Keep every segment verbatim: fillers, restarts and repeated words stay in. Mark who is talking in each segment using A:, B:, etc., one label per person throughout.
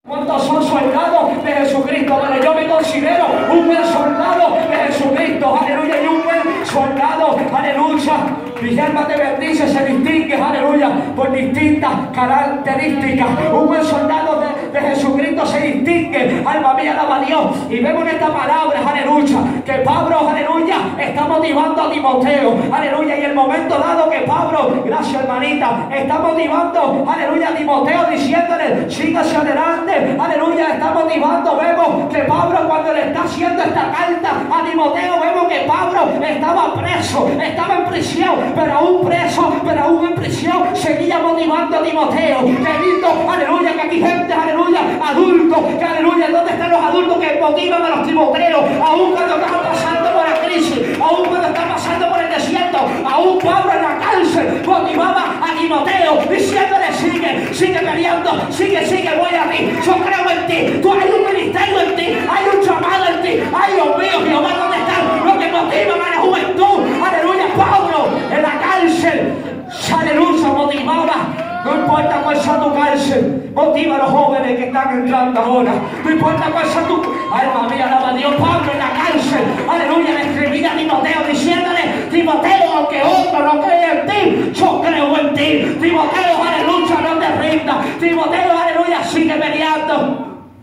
A: ¿Cuántos son soldados de Jesucristo? Bueno, yo me considero un buen soldado de Jesucristo, aleluya, y un buen soldado, aleluya. Mi alma te bendice, se distingue, aleluya, por distintas características. Un buen soldado de, de Jesucristo se distingue, alma mía, alaba a Dios. Y vemos en esta palabra, aleluya, que Pablo, aleluya, está motivando a Timoteo, aleluya, y el momento dado que Pablo, gracias hermanita, está motivando, aleluya, a Timoteo, diciéndole, siga hacia adelante, aleluya, está motivando. Vemos que Pablo, cuando le está haciendo esta carta a Timoteo, vemos que Pablo estaba preso, estaba en prisión, pero aún preso, pero aún en prisión, seguía motivando a Timoteo. Que lindo, aleluya, que aquí gente, aleluya, adultos, que aleluya, ¿dónde están los adultos que motivan a los Timoteos? Aún cuando están pasando por la crisis, aún cuando están pasando por el desierto, aún Pablo en la cárcel motivaba a Timoteo, diciéndole, sigue, sigue peleando, sigue, sigue, voy a ti, yo creo en ti, tú hay un ministerio en ti, hay un llamado en ti, ay Dios mío, Jehová, ¿dónde están los que motivan a la juventud? Aleluya, Pablo en la cárcel, aleluya, motivaba. No importa cuál sea tu cárcel, motiva a los jóvenes que están entrando ahora. No importa cuál sea tu... Alma mía, alaba a Dios. Pablo en la cárcel, aleluya, le escribía a Timoteo diciéndole, Timoteo, aunque otro no cree en ti, yo creo en ti. Timoteo, aleluya, no te rindas. Timoteo, aleluya, sigue peleando.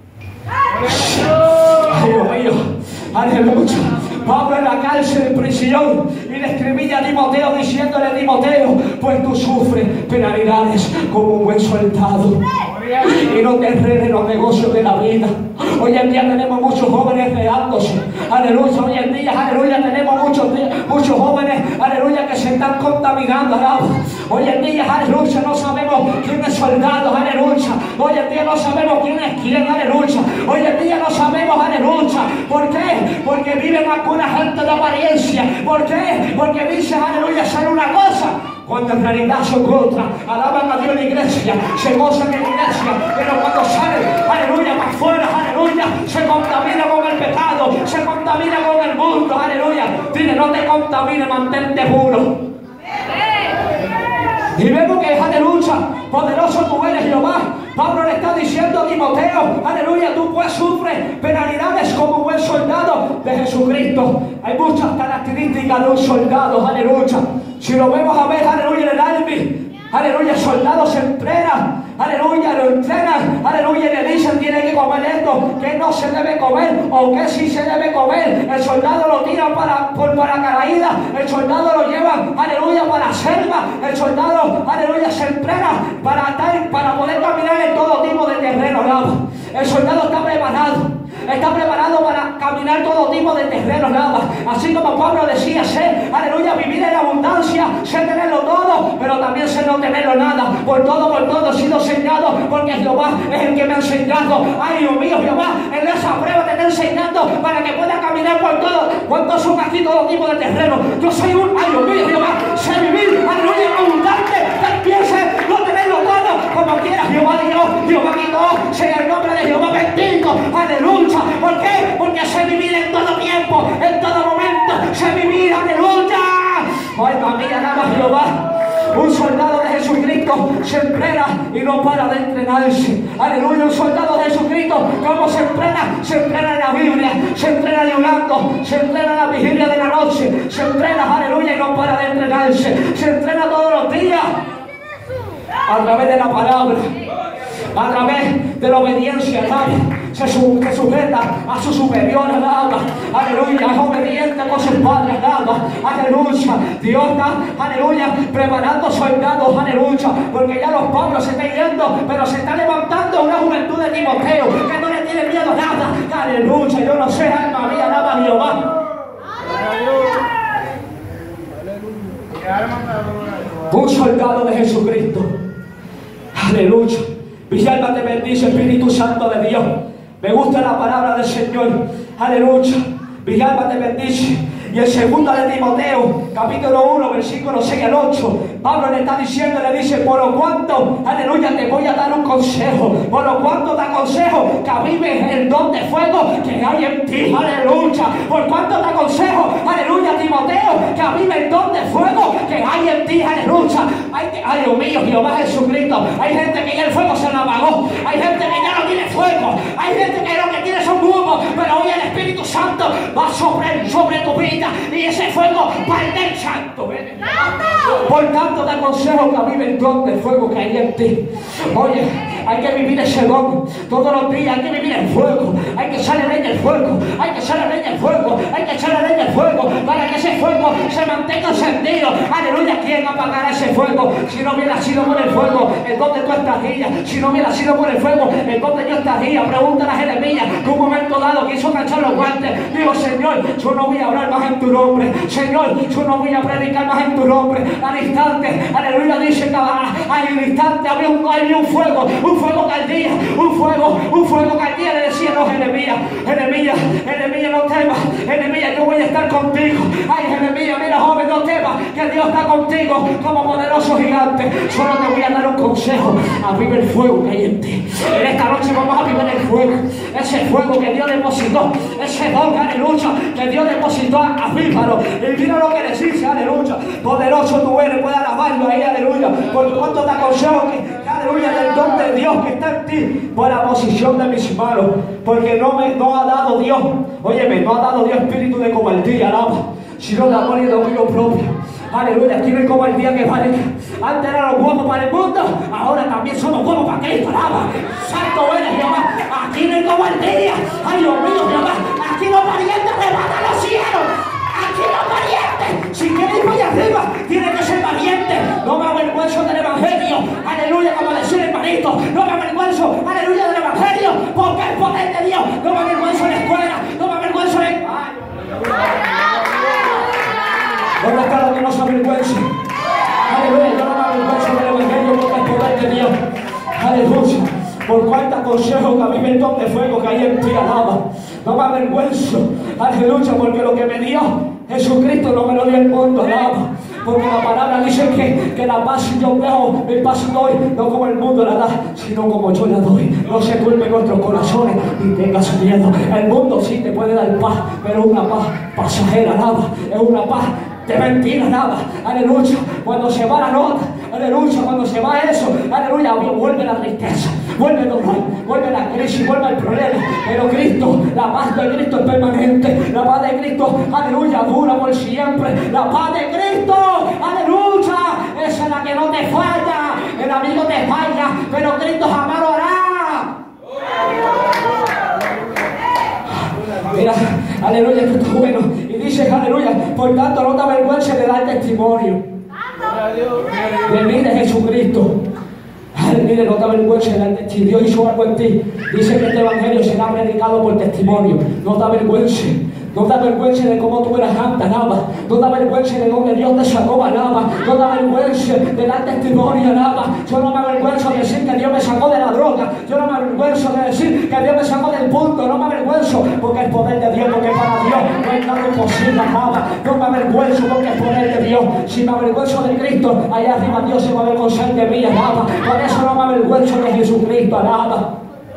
A: Ay, Dios mío, aleluya. Pablo en la cárcel, en prisión, y le escribía a Timoteo diciéndole, Timoteo, pues tú sufres penalidades como un buen soldado, y no te enredes en los negocios de la vida. Hoy en día tenemos muchos jóvenes reándose, aleluya. Hoy en día, aleluya, tenemos muchos, muchos jóvenes, aleluya, que se están contaminando, aleluya. Hoy en día, aleluya, no sabemos quién es soldado, aleluya. Hoy en día no sabemos quién es quién, aleluya. Hoy en día no sabemos, aleluya. ¿Por qué? Porque viven alguna gente de apariencia. ¿Por qué? Porque dicen, aleluya, ser una cosa cuando en realidad son otra. Alaban a Dios en la iglesia, se gozan en la iglesia, pero cuando salen, aleluya, para afuera, aleluya, se contamina con el pecado, se contamina con el mundo, aleluya. Dile, no te contamines, mantente puro. Y vemos que es, aleluya, poderoso tú eres, Jehová. Pablo le está diciendo a Timoteo, aleluya, tú pues sufres penalidades como un buen soldado de Jesucristo. Hay muchas características de un soldado, aleluya. Si lo vemos a ver, aleluya, en el army, aleluya, soldados se entrenan, aleluya, lo entrenan, aleluya, y le dicen, tiene que comer esto, que no se debe comer, o que sí se debe comer. El soldado lo tira para, por paracaídas, el soldado lo lleva, aleluya, para selva, el soldado, aleluya, se entrena para, estar, para poder caminar en todo tipo de terreno, ¿no? El soldado está preparado. Está preparado para caminar todo tipo de terrenos, nada. Así como Pablo decía, sé, aleluya, vivir en abundancia, sé tenerlo todo, pero también sé no tenerlo nada. Por todo, por todo he sido enseñado, porque Jehová es el que me ha enseñado. Ay, Dios mío, Jehová, en esa prueba te está enseñando para que puedas caminar por todo. ¿Cuántos son aquí todo tipo de terrenos? Yo soy un, ay, Dios mío, Jehová, sé vivir, aleluya, abundante, empiece no tenerlo todo, como quieras, Jehová Dios, Jehová quitó, sea el nombre de Jehová bendito, aleluya. ¿Por qué? Porque sé vivir en todo tiempo, en todo momento, sé vivir, aleluya. Ay, familia, alaba a Jehová. Un soldado de Jesucristo se entrena y no para de entrenarse. Aleluya, un soldado de Jesucristo, ¿cómo se entrena? Se entrena en la Biblia, se entrena llorando, se entrena en la vigilia de la noche, se entrena, aleluya, y no para de entrenarse. Se entrena todos los días a través de la palabra, a través de la obediencia, ¿sabes? Se, su, se sujeta a su superior, alaba, aleluya, es obediente con sus padres, alaba, aleluya. Dios está, aleluya, preparando soldados, aleluya, porque ya los Pablos se están yendo, pero se está levantando una juventud de Timoteo que no le tiene miedo a nada, aleluya. Yo no sé, alma mía, alaba a Jehová. Un soldado de Jesucristo, aleluya. Mi alma te bendice, Espíritu Santo de Dios. Me gusta la palabra del Señor, aleluya. Mi alma te bendice. Y en segunda de Timoteo, capítulo uno, versículo seis al ocho, Pablo le está diciendo, le dice, por lo cuanto, aleluya, te voy a dar un consejo. Por lo cuanto te aconsejo que avives el don de fuego que hay en ti, aleluya. Por cuanto te aconsejo, aleluya, Timoteo, que avive el don de fuego que hay en ti, aleluya. Ay, ay, Dios mío, Jehová Jesucristo. Hay gente que ya el fuego se le apagó. Hay gente que ya no tiene fuego. sobre, sobre tu vida y ese fuego va a arder santo. Por tanto te aconsejo que avive el don de fuego que hay en ti. Oye, hay que vivir ese don todos los días, hay que vivir el fuego, hay que echarle leña al fuego, hay que echarle leña al fuego, hay que echarle leña al fuego para que ese fuego se mantenga encendido. Aleluya, ¿quién apagará ese fuego? Si no hubiera sido por el fuego, ¿en dónde tú estarías? Si no hubiera sido por el fuego, ¿en dónde yo estaría? Pregúntale a Jeremías que un momento dado quiso canchar los guantes. Digo, Señor, yo no voy a hablar más en tu nombre. Señor, yo no voy a predicar más en tu nombre. Al instante, aleluya, dice que al instante había un, había un fuego, un fuego que ardía, un fuego, un fuego que ardía. Le decía, no, Jeremías, Jeremías, Jeremías, no temas, Jeremías, yo voy a estar contigo. Ay, Jeremías, mira, joven, no temas, que Dios está contigo como poderoso gigante. Solo te voy a dar un consejo: aviva el fuego que hay en ti. En esta noche vamos a vivir el fuego, ese fuego que Dios depositó, ese don, aleluya, que Dios depositó, avívalo. Y mira lo que le dice, aleluya, poderoso tú eres, puedes alabarlo ahí, aleluya. Por cuanto te aconsejo que, aleluya, del don de Dios que está en ti, por la posición de mis manos, porque no me no ha dado Dios, óyeme, no ha dado Dios espíritu de cobardía, alaba, sino de amor y dominio propio. Aleluya, aquí no hay cobardía que vale. Antes éramos buenos para el mundo, ahora también somos buenos para Cristo, alaba. Santo eres, Jehová. Aquí no hay cobardía. Ay, Dios mío, Jehová. Aquí los parientes arrebatan los cielos. Aquí los parientes. Si quieres ir allá arriba, tiene que ser valiente. No me avergüenzo del evangelio. Aleluya, como decir hermanito. No me avergüenzo, aleluya, del evangelio. Porque el poder de Dios. No me avergüenzo de la escuela. No me avergüenzo de... Ay, ¿dónde está lo que no se avergüenza? Aleluya, yo no me avergüenzo del evangelio porque el poder de Dios. Aleluya. Por cuánto consejo que avive el don de fuego que hay en ti, alaba. No me avergüenzo, aleluya, porque lo que me dio Jesucristo no me lo dio el mundo, alaba. Porque la palabra dice que, que la paz yo dejo, mi paz doy, no como el mundo la da, sino como yo la doy. No se turbe nuestros corazones ni tengas miedo. El mundo sí te puede dar paz, pero una paz pasajera, alaba. Es una paz de mentira, nada, aleluya. Cuando se va la nota, aleluya, cuando se va eso, aleluya, vuelve la tristeza, vuelve el dolor, vuelve la crisis, vuelve el problema. Pero Cristo, la paz de Cristo es permanente, la paz de Cristo, aleluya, dura por siempre. La paz de Cristo, aleluya, esa es la que no te falla. El amigo te falla, pero Cristo jamás lo hará. Mira, aleluya, esto está bueno. Y dice, aleluya, por tanto no te avergüences de dar testimonio de mí, de Jesucristo. Aleluya, no te avergüences de dar testimonio. Dios hizo algo en ti. Dice que este evangelio será predicado por testimonio. No te avergüences. No te avergüences de cómo tú eras antes, nada. No te avergüences de donde Dios te sacó, nada. No te avergüences de dar testimonio, nada. Yo no me avergüenzo de decir que Dios me sacó de la droga. Yo no me avergüenzo de decir que Dios me sacó del punto. No me avergüenzo porque el poder de Dios, porque para Dios no hay nada imposible, nada. No me avergüenzo porque el poder de Dios. Si me avergüenzo de Cristo, allá arriba Dios se va a avergonzar de mí, nada. Por eso no me avergüenzo de Jesucristo, nada.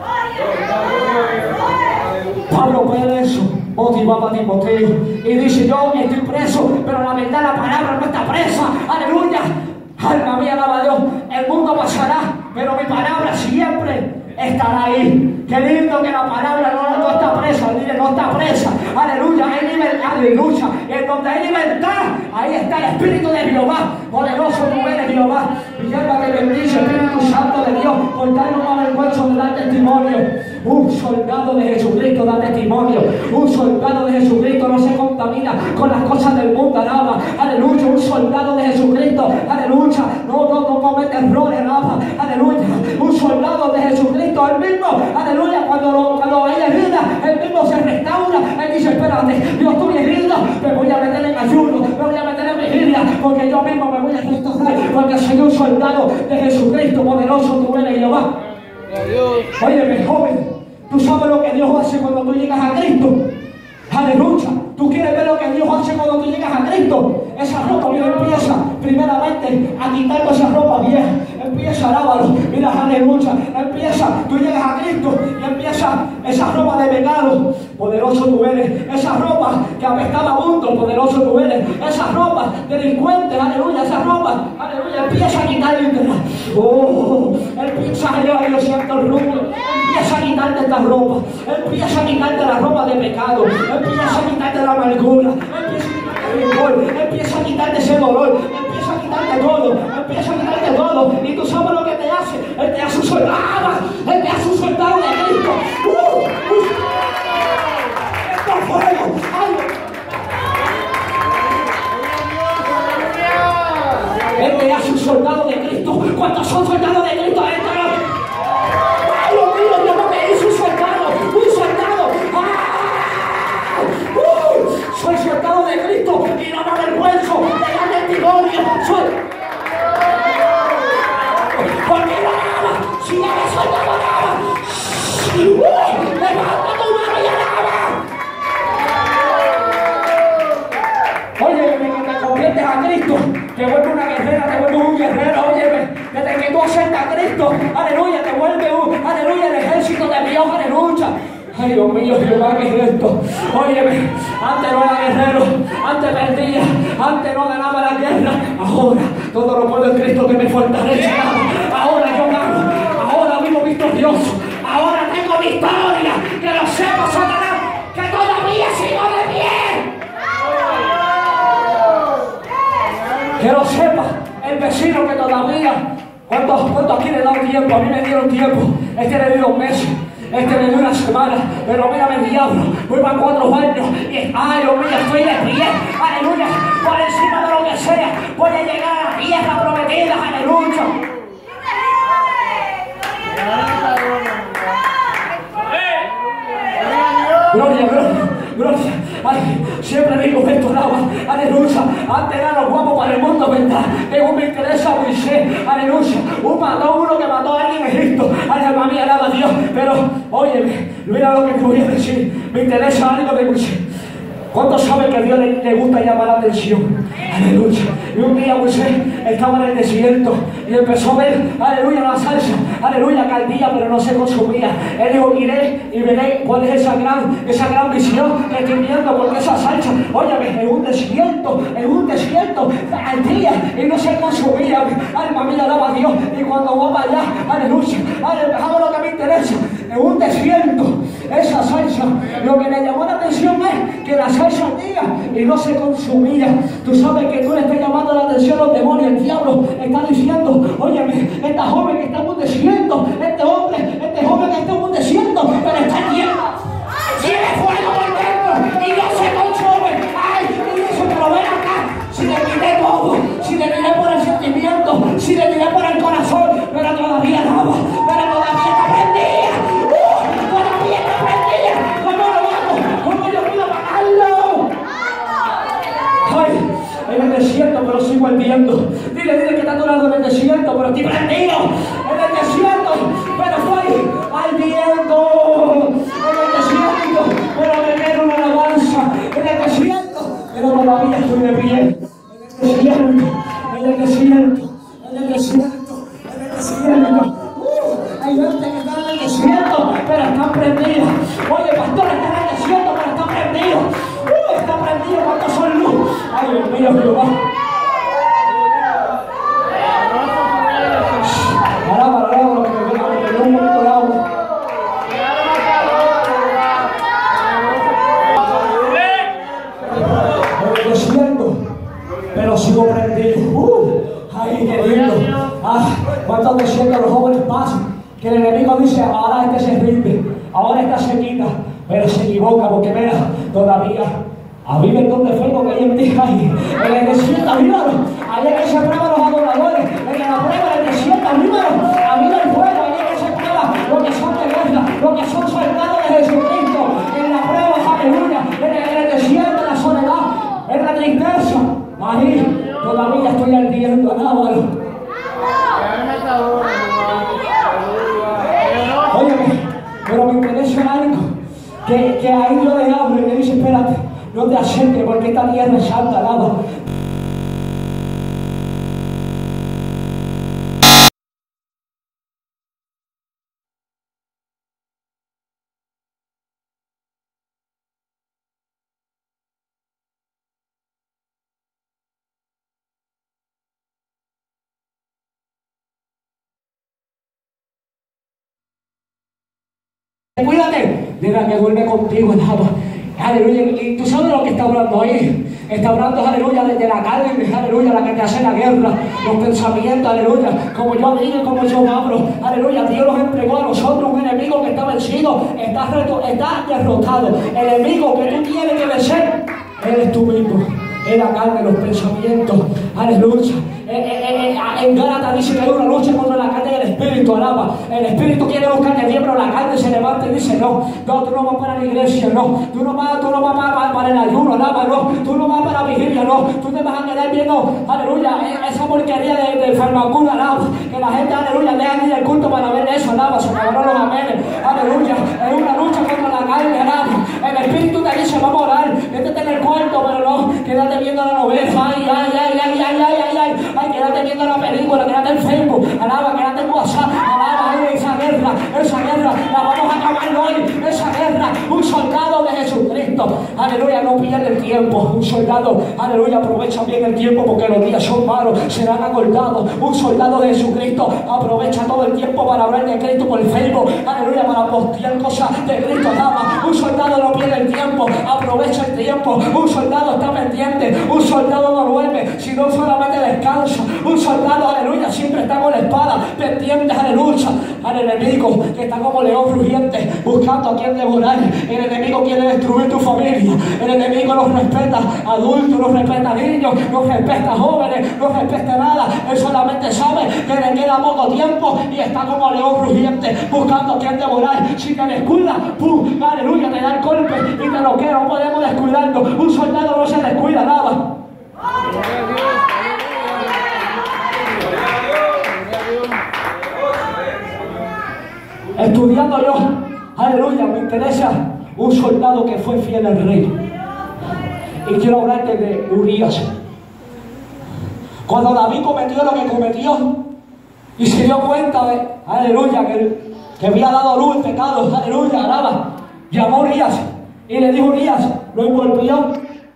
A: Pablo puede eso. Motivaba a Timoteo y dice: yo estoy preso, pero la verdad, la palabra no está presa. Aleluya, alma mía, alaba a Dios. El mundo pasará, pero mi palabra siempre estará ahí. Qué lindo que la palabra no, no está presa. Dile, no está presa. Aleluya, hay libertad, aleluya. En donde hay libertad, ahí está el Espíritu de Jehová. Poderoso tú eres, Jehová. Mi alma te bendice, Espíritu Santo de Dios. Por tal no me avergüenzo de dar testimonio. Un soldado de Jesucristo da testimonio. Un soldado de Jesucristo no se contamina con las cosas del mundo, nada. Aleluya, un soldado de Jesucristo, aleluya, no, no, no comete errores, nada. Aleluya, un soldado de Jesucristo, el mismo, aleluya, cuando, lo, cuando hay herida, el mismo se restaura. Él dice: espérate, yo estoy herido, me voy a meter en ayuno, me voy a meter en vigilia, porque yo mismo me voy a restaurar, porque soy un soldado de Jesucristo. Poderoso tú eres, Jehová. Óyeme, joven, tú sabes lo que Dios hace cuando tú llegas a Cristo. Aleluya. Tú quieres ver lo que Dios hace cuando tú llegas a Cristo. Esa ropa Dios empieza primeramente a quitarte esa ropa vieja. Empieza a lavarlo. Mira, aleluya. Empieza, tú llegas a Cristo y empieza esa, esa ropa de pecado, poderoso tú eres. Esa ropa que apestaba a mundo, poderoso tú eres. Esa ropa delincuente, aleluya, esa ropa, aleluya, empieza a quitártela. Oh, empieza a llevar yo siento el rumbo. Empieza a quitarte esta ropa. Empieza a quitarte la ropa de pecado. Empieza a quitarte la amargura. Empieza a quitarte el rencor. Empieza a quitarte ese dolor. Empieza a quitarte todo. Empieza a quitarte todo. Y tú sabes lo que te hace. Él te hace un soldado. Él te hace un soldado de Cristo. Uh, uh. Esto es fuego. Ay. Él te hace un soldado de Cristo. ¿Cuántos son soldados de Cristo? ¡Ay, Dios mío! Dios no me hizo un soldado. ¡Un soldado! ¡Ah! ¡Uh! Soy soldado de Cristo y no me avergüenzo de dar testimonio. Soy... Porque no nada. Si no eres soldado nada. ¡Uh! ¡Levanta tu mano y alaba! Oye, que te conviertes a Cristo, te vuelve una guerrera, te vuelve un guerrero. Oye, desde que tú aceptas a Cristo, aleluya, te vuelve un, aleluya, el ejército de Dios, aleluya. Ay, Dios mío, Jehová, ¿qué es esto? Óyeme, antes no era guerrero, antes perdía, antes no ganaba la guerra. Ahora, todo lo puedo en Cristo que me fortalece. Ahora yo gano, ahora vivo victorioso, ahora tengo victoria. Que lo sepa, Satanás, que todavía sigo de pie. Que lo sepa el vecino que todavía, ¿cuántos, cuántos aquí le dan tiempo? A mí me dieron tiempo, este le dio un mes. Este me dio una semana, pero mírame el diablo, voy para cuatro años y ay, Dios mío, estoy de pie, aleluya, por encima de lo que sea, voy a llegar a la tierra prometida, aleluya. Gloria, gloria, gloria. Ay, siempre digo esto, nada, aleluya. Antes eran los guapos para el mundo, ¿verdad? Pero me interesa Moisés, aleluya. Un mató, uno que mató a alguien en Egipto. Ay, para mí, alaba a Dios. Pero, óyeme, mira lo que te voy a decir. Me interesa algo de Moisés. ¿Cuántos saben que a Dios le, le gusta llamar la atención? Aleluya. Y un día Moisés estaba en el desierto y empezó a ver, aleluya, la salsa, aleluya, caldía, pero no se consumía. Él dijo, iré y veré cuál es esa gran, esa gran visión que estoy viendo, porque esa salsa, óyeme, en un desierto, en un desierto, caldía y no se consumía. Alma mía, alaba a Dios. Y cuando va para allá, aleluya, aleluya, lo que me interesa, en un desierto, esa salsa, lo que le llamó la atención es que la salsa ardía y no se consumía. Tú sabes que tú le estás llamando la atención a los demonios. El diablo está diciendo, óyeme, esta joven que está en un desierto, este hombre, este joven que está en un desierto, pero está lleno, tiene fuego por dentro y no se consume. Ay, y dice, pero ven acá, si le tiré todo, si le tiré por el sentimiento, si le tiré por el corazón, pero todavía daba, pero todavía está prendida, uh, todavía está prendida. ¿Cómo lo hago? ¿Cómo yo puedo pagarlo? Ay, en el desierto, pero sigo ardiendo. Dile, dile que está adorando en el desierto, pero estoy prendido. En el desierto, pero estoy ardiendo. En el desierto, pero me queda una alabanza. En el desierto, pero todavía estoy de pie. En el desierto, en el desierto, en el desierto, en el desierto. Uh, hay gente que está en el desierto, pero están prendidos. Oye, pastor, está en el desierto, pero está prendido. Uh, está prendido cuando son luz. Ay, Dios mío, Jehová. Alaba, alaba lo que me venga, porque no un momento de agua. En el desierto, pero sigo prendido. Uh, ay, qué lindo. Ah, cuántos desiertos los jóvenes pasan, que el enemigo dice, ahora este se rinde, ahora esta se quita, pero se equivoca, porque mira, todavía aviven donde fuego que hay en ti. Ay, en el desierto, avívalo. Ahí es que se prueban los adoradores. En la prueba del desierto, avívalo. Aviva el fuego. Ahí es que se prueba lo que son de guerra, lo que son soldados de Jesucristo. En la prueba, aleluya. En el, en el desierto, en la soledad, en la tristeza. Ahí todavía estoy ardiendo. Alábalo. Óyeme, pero me interesa algo. Que, que ahí yo le hablo y le dice, espérate, no te acerques porque esta tierra es santa, alaba. Cuídate de la que duerme contigo, alaba. Aleluya. Y tú sabes lo que está hablando ahí. Está hablando, aleluya, de, de la carne, aleluya, la que te hace la guerra, los pensamientos, aleluya. Como yo digo, como yo hablo, aleluya. Dios los entregó a nosotros, un enemigo que está vencido, está, reto, está derrotado. El enemigo que tú tienes que vencer, eres tú mismo. En la carne, los pensamientos, aleluya. En, en, en Gálatas dice que hay una lucha contra la carne y el espíritu, alaba. El espíritu quiere buscar de bien, pero la carne se levanta y dice: no, no, tú no vas para la iglesia, no, tú no vas, tú no vas para, para, para el ayuno, alaba, no, tú no vas para la vigilia, no, tú te vas a quedar viendo, aleluya, esa porquería de, de farmacuna, alaba, que la gente, aleluya, deja de ir al culto para ver eso, alaba, se acabaron los amenes, aleluya. Es una lucha contra la carne, alaba. El espíritu te dice: vamos a orar, métete en el cuarto, pero no, quédate viendo la novela, ay, ay, ay, ay, ay, ay, ay, ay. Ay, quédate viendo la película, quédate en Facebook, alaba, quédate en WhatsApp, alaba, ay, esa guerra, esa guerra, la vamos a acabar hoy, esa guerra. Un soldado de Jesucristo, aleluya, no pierde el tiempo. Un soldado, aleluya, aprovecha bien el tiempo porque los días son malos, serán acordados. Un soldado de Jesucristo aprovecha todo el tiempo para hablar de Cristo por Facebook, aleluya, para postear cosas de Cristo, alaba. Un soldado no pierde el tiempo, aprovecha el tiempo. Un soldado está pendiente, un soldado no duerme, sino solamente descansa. Un soldado, aleluya, siempre está con la espada pendiente, aleluya, al enemigo que está como león rugiente buscando a quien devorar. El enemigo quiere destruir tu familia. El enemigo no respeta adultos, no respeta niños, no respeta jóvenes, no respeta nada. Él solamente sabe que le queda poco tiempo y está como león rugiente buscando a quien devorar. Si te descuidas, pum, aleluya, te da el golpe y te lo queda. No podemos descuidarnos. Un soldado no se descuida nada. Estudiando yo, aleluya, me interesa un soldado que fue fiel al rey. Y quiero hablarte de Urías. Cuando David cometió lo que cometió y se dio cuenta de, aleluya, que, que había dado luz en pecados, aleluya, alaba, llamó a Urías y le dijo: Urías, lo envolvió,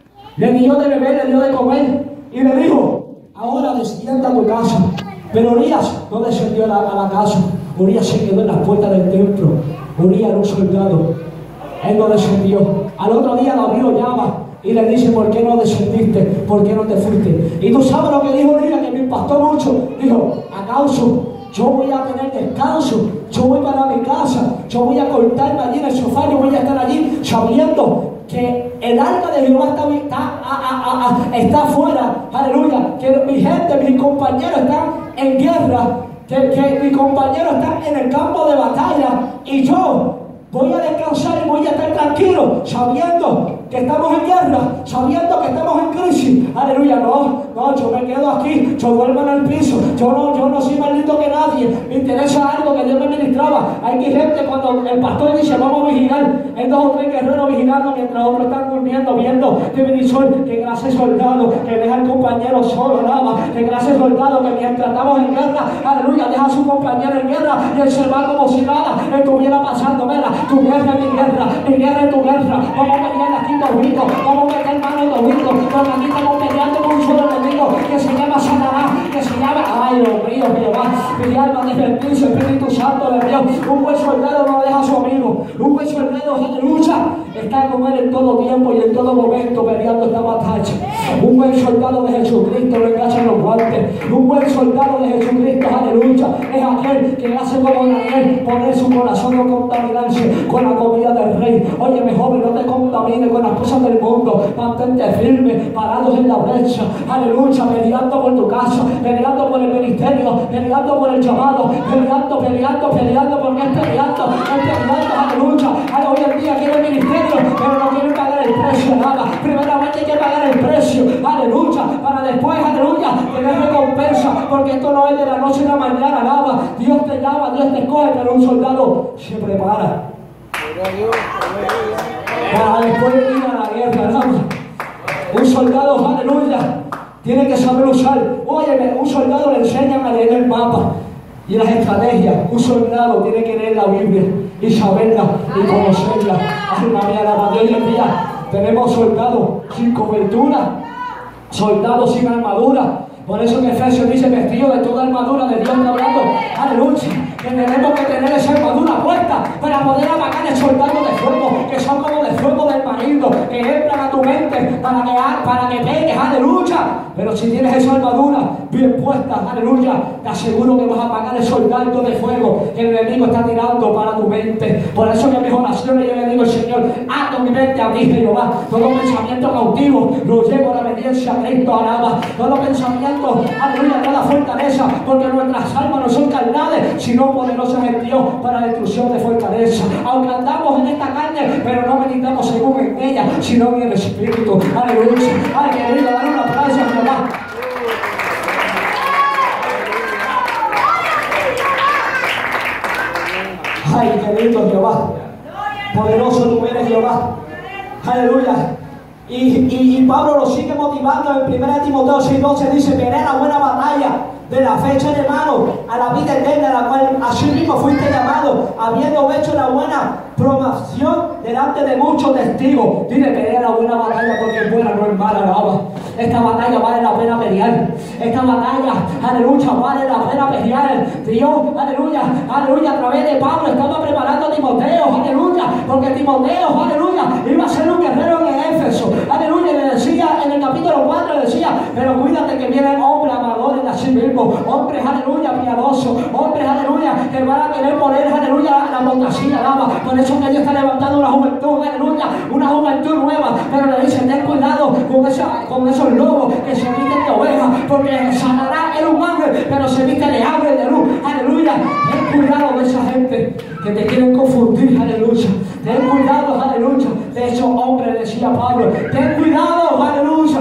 A: le dio de beber, le dio de comer y le dijo: ahora descienda a tu casa. Pero Urías no descendió a la, a la casa. Urías se quedó en las puertas del templo. Urías era un soldado. Él no descendió. Al otro día David lo llama y le dice: ¿por qué no descendiste? ¿Por qué no te fuiste? Y tú sabes lo que dijo Urías, que me impactó mucho. Dijo: ¿acaso yo voy a tener descanso? Yo voy para mi casa, yo voy a cortarme allí en el sofá, yo voy a estar allí sabiendo que el arca de Jehová está, está, a, a, a, está afuera, aleluya, que mi gente, mis compañeros están en guerra, que, que mis compañeros están en el campo de batalla y yo voy a descansar y voy a estar tranquilo sabiendo que estamos en guerra, sabiendo que estamos en crisis. Aleluya, no, no, yo me quedo aquí, yo duermo en el piso, yo no, yo no soy más lindo que nadie, me interesa algo que Dios me ministraba. Hay gente cuando el pastor dice: vamos a vigilar, hay dos o tres guerreros vigilando mientras otros están durmiendo, viendo televisor. Que clase de soldado que deja al compañero solo, nada, que clase de soldado que mientras estamos en guerra, aleluya, deja a su compañero en guerra y él se va como si nada estuviera pasando. Mira, tu guerra es mi guerra, mi guerra es tu guerra, vamos a pelear aquí todito, vamos a meter mano todito, porque aquí estamos peleando con un solo enemigo que se llama Satanás, que se llama, ay Dios mío, Jehová, mi alma de bendición, Espíritu Santo de Dios. Un buen soldado no deja a su amigo, un buen soldado de lucha está con él en todo tiempo y en todo momento peleando esta batalla. Un buen soldado de Jesucristo no engacha los guantes. Un buen soldado de Jesucristo, aleluya, es aquel que hace como Daniel, poner su corazón, no contaminarse con la comida del rey. Óyeme, joven, no te contamines con las cosas del mundo, mantente firme, parados en la brecha, aleluya, peleando por tu casa, peleando por el ministerio, peleando por el llamado, peleando, peleando, peleando, porque es peleando, es peleando, aleluya. Hoy en día quiere el ministerio, pero no quieren pagar el precio, nada. Primeramente hay que pagar el precio, aleluya, para después, aleluya, tener recompensa, porque esto no es de la noche a la mañana, nada. Dios te llama, Dios te escoge, pero un soldado se prepara para después de ir a la guerra, nada. Un soldado, aleluya, tiene que saber usar. Óyeme, un soldado le enseñan a leer el mapa y las estrategias. Un soldado tiene que leer la Biblia y saberla y conocerla. Alma mía, alaba a Dios. Hoy en día tenemos soldados sin cobertura, soldados sin armadura. Por eso en Efesios dice: vestido de toda armadura de Dios, hablando, aleluya, que tenemos que tener esa armadura puesta para poder apagar el soldado de fuego, que son como de fuego del marido, que entran a tu mente para que, para que pegues, aleluya. Pero si tienes esa armadura bien puesta, aleluya, te aseguro que vas a apagar el soldado de fuego que el enemigo está tirando para tu mente. Por eso que en mis oraciones yo le digo al Señor, ata mi mente a ti, Jehová. Todo pensamiento cautivo lo llevo a la obediencia a Cristo, alaba. Todo pensamiento, aleluya, toda fortaleza, porque nuestras almas no son carnales, sino poderosas en Dios para la destrucción de fortaleza. Aunque andamos en esta carne, pero no meditamos según en ella, sino en el Espíritu. Aleluya. Ay, querido, dar un aplauso a Jehová. Ay, qué lindo Jehová. Poderoso tú eres, Jehová. Aleluya. Y, y, y Pablo lo sigue motivando en primera Timoteo seis doce, dice: peleé la buena batalla de la fe, echen hermano a la vida eterna, a la cual así mismo fuiste llamado, habiendo hecho la buena promoción delante de muchos testigos. Dile: pelea la buena batalla, porque es buena, no es mala, alaba. Esta batalla vale la pena pelear. Esta batalla, aleluya, vale la pena pelear. Dios, aleluya, aleluya, a través de Pablo estaba preparando a Timoteo, aleluya, porque Timoteo, aleluya, iba a ser un guerrero en Éfeso. Aleluya, le decía en el capítulo cuatro, le decía: pero cuídate que vienen hombres amadores a sí mismos, hombres, aleluya, piadosos, hombres, aleluya, que van a querer poner, aleluya, la mondacilla, alaba. Por eso que Dios está levantando una juventud, aleluya, una juventud nueva. Pero le dice: ten cuidado con, esa, con esos lobos que se visten de ovejas, porque Satanás era un ángel, pero se viste de ángel de luz. Aleluya, ten cuidado de esa gente que te quieren confundir, aleluya. Ten cuidado, aleluya, de esos hombres, decía Pablo. Ten cuidado, aleluya.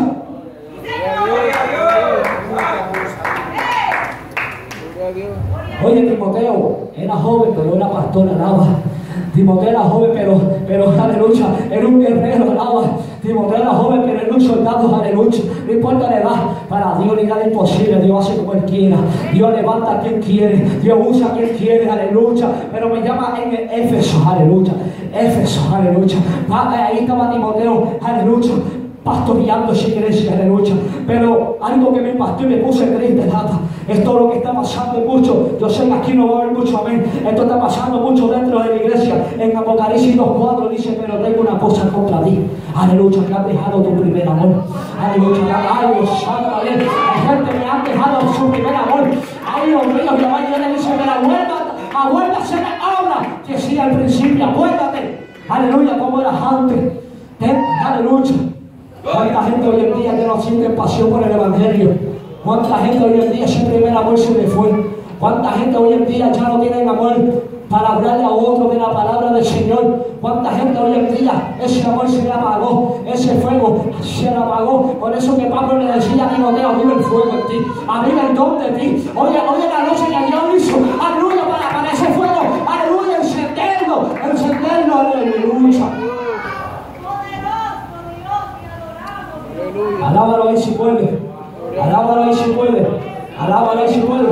A: Oye, Timoteo era joven, pero era pastor, alaba. Timoteo era joven, pero, pero aleluya, era un guerrero, alaba. Timoteo era joven, pero era un soldado, aleluya. No importa la edad, para Dios ni nada imposible. Dios hace como Él quiera. Dios levanta a quien quiere. Dios usa a quien quiere, aleluya. Pero me llama en Éfeso, aleluya. Éfeso, aleluya. Ahí estaba Timoteo, aleluya, pastoreando esa iglesia, aleluya. Pero algo que me impactó y me puse triste, nada. Esto es lo que está pasando mucho. Yo sé que aquí no va a haber mucho amén. Esto está pasando mucho dentro de la iglesia. En Apocalipsis dos cuatro dice: pero tengo una cosa contra ti, aleluya, que has dejado tu primer amor. Aleluya, ay Dios santo, hay gente que ha dejado su primer amor. Ay Dios mío, Jehová, Dios le dice: pero vuelva, vuelva a hacer la obra que sí al principio. Acuérdate, aleluya, como eras antes. Ten, aleluya. ¿Cuánta gente hoy en día que no siente pasión por el evangelio? ¿Cuánta gente hoy en día ese primer amor se le fue? ¿Cuánta gente hoy en día ya no tiene amor para hablarle a otro de la palabra del Señor? ¿Cuánta gente hoy en día ese amor se le apagó? Ese fuego se le apagó. Por eso que Pablo le decía a Timoteo: aviva el fuego en ti, aviva el don de ti. Oye, oye la noche que Dios hizo, aleluya, para, para ese fuego, aleluya, encenderlo, encenderlo, aleluya. Alábalo ahí si puede. Alábalo ahí si puede. Alábalo ahí si puede.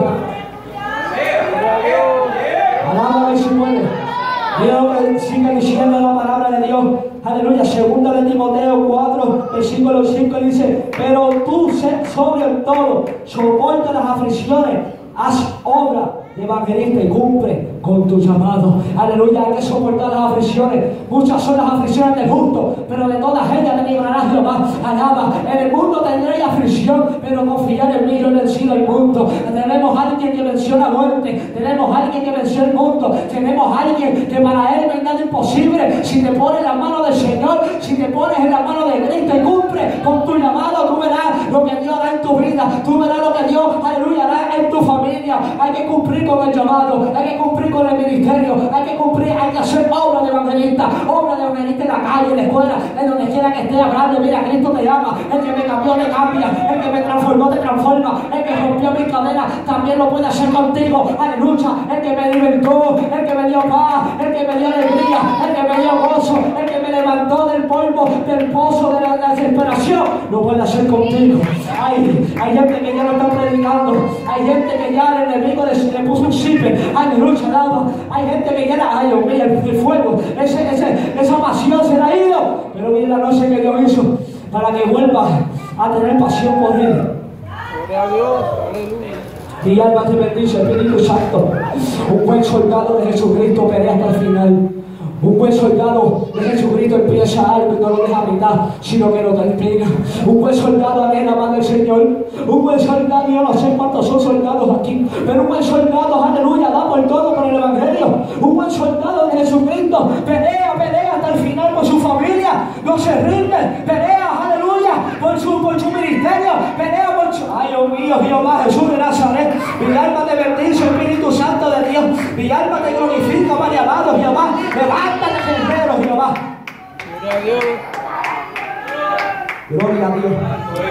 A: Alábalo ahí si puede. Dios sigue diciendo la palabra de Dios. Aleluya. Segunda de Timoteo cuatro, versículo cinco dice: pero tú sé sobre el todo, soporta las aflicciones, haz obra de evangelista y cumple con tu llamado. Aleluya, hay que soportar las aflicciones. Muchas son las aflicciones del justo, pero de todas ellas te librarás Jehová. Alaba. En el mundo tendréis aflicción, pero confiar en mí, yo he vencido el mundo. Tenemos a alguien que venció la muerte. Tenemos a alguien que venció el mundo. Tenemos a alguien que para él no hay nada imposible. Si te pones en la mano del Señor, si te pones en la mano de Cristo y cumple con tu llamado, tú verás lo que Dios hará en tu vida. Tú verás lo que Dios, aleluya, hará en tu familia. Hay que cumplir con el llamado, hay que cumplir con el ministerio, hay que cumplir, hay que hacer obra de evangelista, obra de evangelista en la calle, en la escuela, en donde quiera que esté hablando. Mira, Cristo te llama. El que me cambió te cambia, el que me transformó te transforma, el que rompió mi cadena también lo puede hacer contigo. Aleluya. El que me libertó, el que me dio paz, el que me dio alegría, el que me dio gozo, el que me levantó del polvo, del pozo de la, la desesperación, lo puede hacer contigo. Hay, hay gente que ya lo está predicando, hay gente que ya el enemigo le, le puso un chip. Aleluya, alaba. Hay gente que ya, ay Dios mío, el, el fuego, ese, ese, esa pasión se le ha ido. Pero mira la noche que Dios hizo para que vuelva a tener pasión por Él.
B: Gloria a Dios, aleluya.
A: Mi alma te bendice, Espíritu Santo. Un buen soldado de Jesucristo pelea hasta el final. Un buen soldado de Jesucristo empieza algo y no lo deja a mitad, sino que lo termina. Un buen soldado anhela más del Señor. Un buen soldado, yo no sé cuántos son soldados aquí, pero un buen soldado, aleluya, da por todo por el Evangelio. Un buen soldado de Jesucristo pelea, pelea hasta el final por su familia. No se rinde, pelea, aleluya, por su, por su ministerio, pelea por su... Ay, Dios mío, Jehová, Jesús de Nazaret. Mi alma te bendice, Espíritu Santo de Dios. Mi alma te glorifica, María amado, Jehová. Levántate, guerrero, Jehová.
B: Gloria a Dios.
A: Gloria a Dios.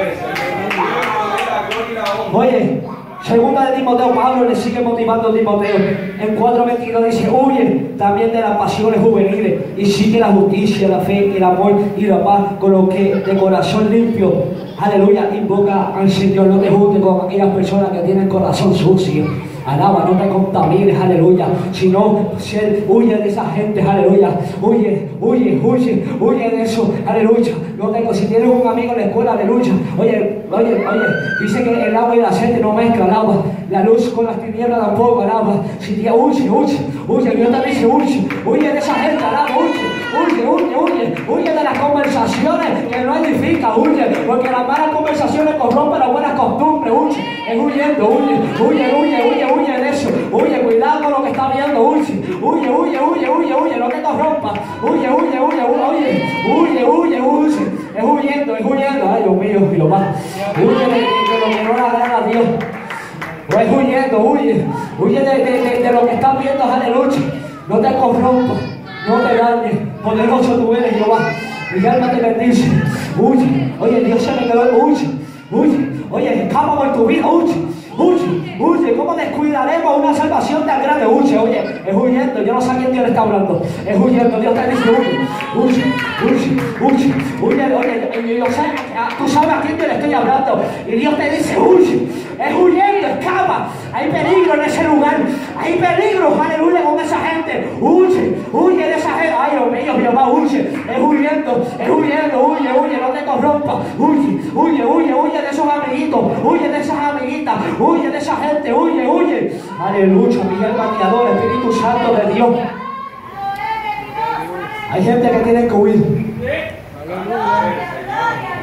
A: Oye, segunda de Timoteo, Pablo le sigue motivando a Timoteo. En cuatro veintidós dice: huye también de las pasiones juveniles y sigue la justicia, la fe, el amor y la paz, con lo que de corazón limpio, aleluya, invoca al Señor. No te juntes con aquellas personas que tienen corazón sucio. Alaba, no te contamines, aleluya. Sino, huye de esa gente, aleluya. Huye, huye, huye, huye de eso, aleluya. No te, si tienes un amigo en la escuela, aleluya. Oye, oye, oye, dice que el agua y el aceite no mezclan, alaba. La luz con las tinieblas tampoco, alaba. Si te huye, huye, huye. Dios te dice: huye, huye de esa gente, alaba, huye, huye, huye, huye. Huye de las conversaciones que no edifican, huye. Porque las malas conversaciones corrompen las buenas costumbres, huye. Es huyendo, huye, huye, huye, huye, huye. Huye de eso, huye, cuidado con lo que está viendo, huye, huye, huye, huye, huye, huye, no te corrompa, huye, huye, huye, huye, huye, huye, huye, es huyendo, es huyendo, ay Dios mío, Jehová, huye de, de, de lo que no le agrada a Dios, o es huyendo, huye, huye de, de, de, de lo que estás viendo, aleluya, no te corrompas, no te dañes, poderoso tú eres, Jehová, mi alma te bendice, huye, oye, Dios se me quedó, huye, huye, oye, escapa por tu vida, huye. Huye, huye, ¿cómo descuidaremos una salvación tan grande? Huye, oye, es huyendo, yo no sé a quién Dios le está hablando. Es huyendo, Dios te dice: huye, huye, huye, huye, huye, oye, yo sé, tú sabes a quién Dios le estoy hablando. Y Dios te dice: huye, es huyendo, escapa. Hay peligro en ese lugar, hay peligro, aleluya, con esa gente. Huye, huye de esa gente. Ay, Dios mío, Jehová, huye, es huyendo, es huyendo, huye, huye, no te corrompas. Huye, huye, huye, huye de esos amiguitos, huye de esas amiguitas. Huye de esa gente, huye, huye. Aleluya, mi alma te adora, Espíritu Santo de Dios. Hay gente que tiene que huir.